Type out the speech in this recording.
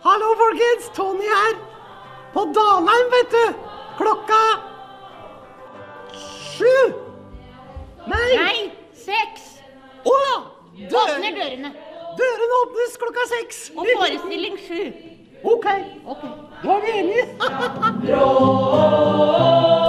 Hallo folkens, Tony her. På Dalheim, vet du. Klokka 7. Nei, 6. Åpner dørene. Dørene åpnes klokka 6. Og forestilling 7. Ok, Ok. da er vi enige.